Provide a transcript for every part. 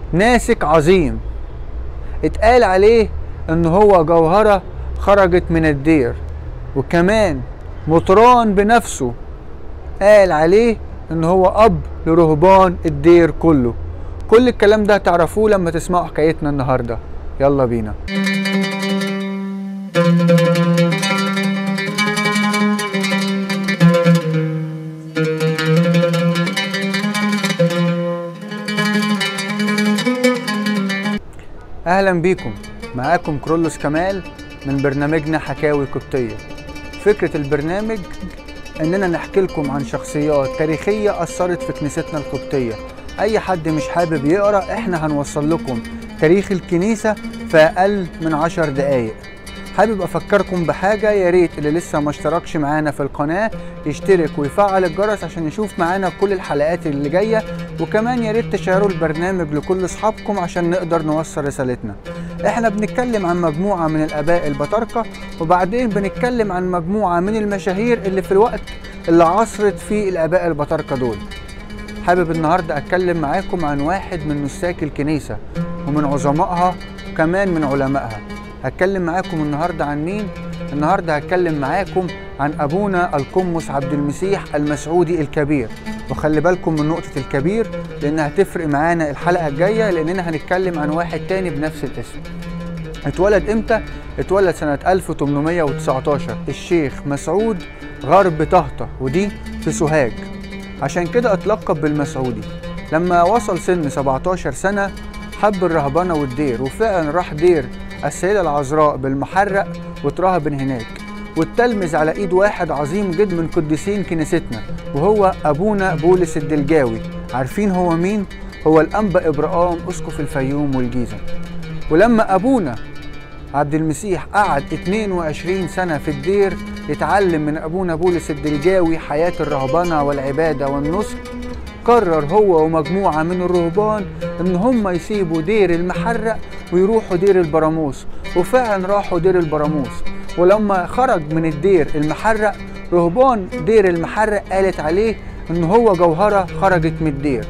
ناسك عظيم، اتقال عليه ان هو جوهرة خرجت من الدير، وكمان مطران بنفسه قال عليه ان هو اب لرهبان الدير كله. كل الكلام ده تعرفوه لما تسمعوا حكايتنا النهاردة. يلا بينا. اهلا بيكم، معاكم كرولوس كمال من برنامجنا حكاوي قبطية. فكرة البرنامج اننا نحكي لكم عن شخصيات تاريخية اثرت في كنيستنا القبطية. اي حد مش حابب يقرأ احنا هنوصل لكم تاريخ الكنيسة في اقل من 10 دقايق. حابب افكركم بحاجة، يا ريت اللي لسه ما اشتركش معانا في القناة يشترك ويفعل الجرس عشان يشوف معانا كل الحلقات اللي جاية، وكمان يا ريت تشيروا البرنامج لكل اصحابكم عشان نقدر نوصل رسالتنا. احنا بنتكلم عن مجموعة من الاباء البطاركة، وبعدين بنتكلم عن مجموعة من المشاهير اللي في الوقت اللي عصرت فيه الاباء البطاركة دول. حابب النهاردة اتكلم معاكم عن واحد من نساك الكنيسة ومن عظمائها وكمان من علمائها. هتكلم معاكم النهاردة عن مين؟ النهاردة هتكلم معاكم عن أبونا القمص عبد المسيح المسعودي الكبير. وخلي بالكم من نقطة الكبير لأنها هتفرق معانا الحلقة الجاية، لأننا هنتكلم عن واحد تاني بنفس الاسم. اتولد امتى؟ اتولد سنة 1819 الشيخ مسعود غرب طهطة، ودي في سوهاج، عشان كده اتلقب بالمسعودي. لما وصل سن 17 سنة حب الرهبنة والدير، وفعلا راح دير السيدة العذراء بالمحرق واتراهب هناك، والتلمذ على ايد واحد عظيم جدا من قديسين كنيستنا، وهو ابونا بولس الدلجاوي. عارفين هو مين؟ هو الانبا ابراهام اسقف الفيوم والجيزة. ولما ابونا عبد المسيح قعد 22 سنة في الدير يتعلم من ابونا بولس الدلجاوي حياة الرهبنة والعبادة والنسك، قرر هو ومجموعة من الرهبان ان هم يسيبوا دير المحرق ويروحوا دير البراموس، وفعلا راحوا دير البراموس. ولما خرج من الدير المحرق، رهبان دير المحرق قالت عليه ان هو جوهرة خرجت من الدير.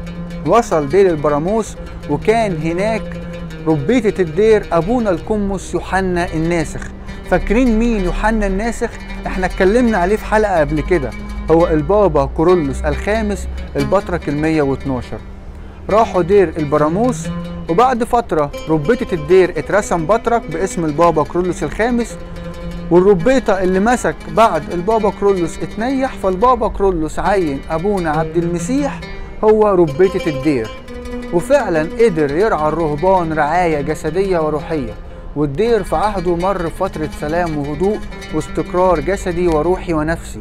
وصل دير البراموس وكان هناك ربيتة الدير ابونا القمص يوحنا الناسخ. فاكرين مين يوحنا الناسخ؟ احنا اتكلمنا عليه في حلقة قبل كده، هو البابا كورولوس الخامس البطرك ال112. راحوا دير البراموس، وبعد فترة ربيطة الدير اترسم بطرك باسم البابا كورولوس الخامس، والربيطة اللي مسك بعد البابا كورولوس اتنيح، فالبابا كورولوس عين ابونا عبد المسيح هو ربيطة الدير، وفعلا قدر يرعى الرهبان رعاية جسدية وروحية. والدير في عهده مر فترة سلام وهدوء واستقرار جسدي وروحي ونفسي.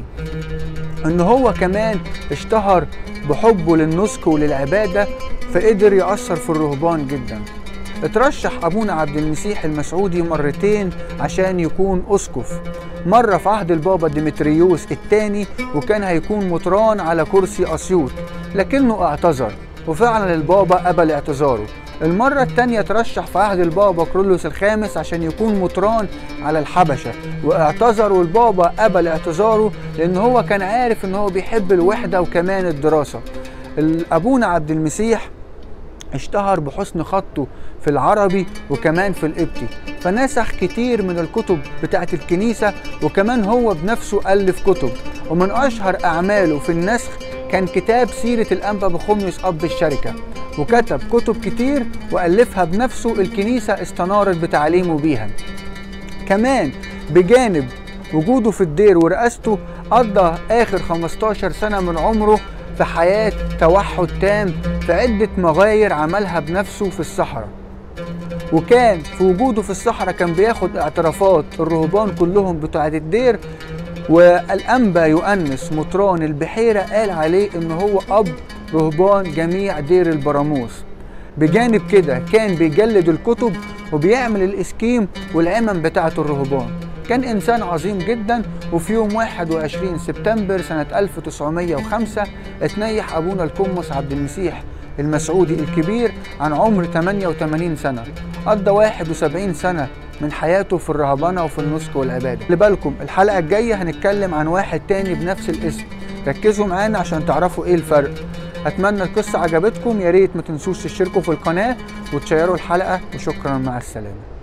ان هو كمان اشتهر بحبه للنسك وللعبادة، فقدر يأثر في الرهبان جدا. اترشح ابونا عبد المسيح المسعودي مرتين عشان يكون اسقف، مرة في عهد البابا ديمتريوس الثاني وكان هيكون مطران على كرسي اسيوط، لكنه اعتذر وفعلا البابا قبل اعتذاره. المرة الثانية ترشح في عهد البابا كورولوس الخامس عشان يكون مطران على الحبشة، واعتذر والبابا قبل اعتذاره لان هو كان عارف ان هو بيحب الوحدة وكمان الدراسة. ابونا عبد المسيح اشتهر بحسن خطه في العربي وكمان في القبطي، فنسخ كتير من الكتب بتاعت الكنيسة، وكمان هو بنفسه ألف كتب. ومن أشهر أعماله في النسخ كان كتاب سيرة الأنبا بخوميوس أب الشركة، وكتب كتب كتير وألفها بنفسه، الكنيسة استنارت بتعليمه بيها. كمان بجانب وجوده في الدير ورئاسته، قضى آخر 15 سنة من عمره في حياة توحد تام في عدة مغاير عملها بنفسه في الصحراء. وكان في وجوده في الصحراء كان بياخد اعترافات الرهبان كلهم بتوع الدير، والأنبا يؤنس مطران البحيرة قال عليه إن هو أب رهبان جميع دير البراموس. بجانب كده كان بيجلد الكتب وبيعمل الإسكيم والعمم بتاعة الرهبان. كان إنسان عظيم جدا. وفي يوم 21 سبتمبر سنة 1905 اتنيح أبونا القمص عبد المسيح المسعودي الكبير عن عمر 88 سنة. قضى 71 سنة من حياته في الرهبنة وفي النسك والعبادة. خلي بالكم الحلقة الجاية هنتكلم عن واحد تاني بنفس الاسم، ركزوا معانا عشان تعرفوا ايه الفرق. اتمنى القصة عجبتكم، يا ريت ما تنسوش تشتركوا في القناة وتشيروا الحلقة، وشكرا مع السلامة.